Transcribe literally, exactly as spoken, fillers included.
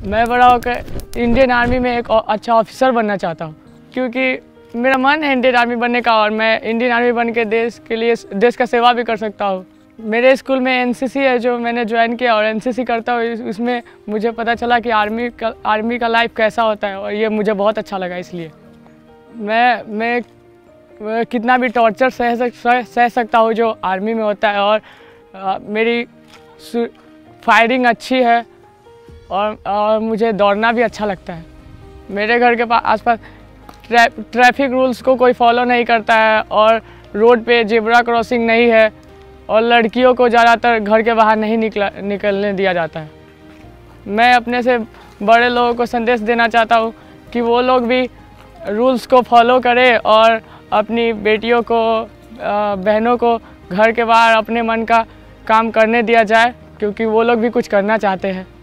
मैं बड़ा होकर इंडियन आर्मी में एक अच्छा ऑफिसर बनना चाहता हूँ, क्योंकि मेरा मन है इंडियन आर्मी बनने का और मैं इंडियन आर्मी बन के देश के लिए देश का सेवा भी कर सकता हूँ। मेरे स्कूल में एनसीसी है जो मैंने ज्वाइन किया और एनसीसी करता हूँ, उसमें मुझे पता चला कि आर्मी का आर्मी का लाइफ कैसा होता है और ये मुझे बहुत अच्छा लगा। इसलिए मैं मैं कितना भी टॉर्चर सह सक सह सकता हूँ जो आर्मी में होता है। और आ, मेरी फायरिंग अच्छी है और, और मुझे दौड़ना भी अच्छा लगता है। मेरे घर के पास आसपास ट्रै, ट्रैफिक रूल्स को कोई फॉलो नहीं करता है और रोड पे जेब्रा क्रॉसिंग नहीं है और लड़कियों को ज़्यादातर घर के बाहर नहीं निकला निकलने दिया जाता है। मैं अपने से बड़े लोगों को संदेश देना चाहता हूँ कि वो लोग भी रूल्स को फॉलो करें और अपनी बेटियों को बहनों को घर के बाहर अपने मन का काम करने दिया जाए, क्योंकि वो लोग भी कुछ करना चाहते हैं।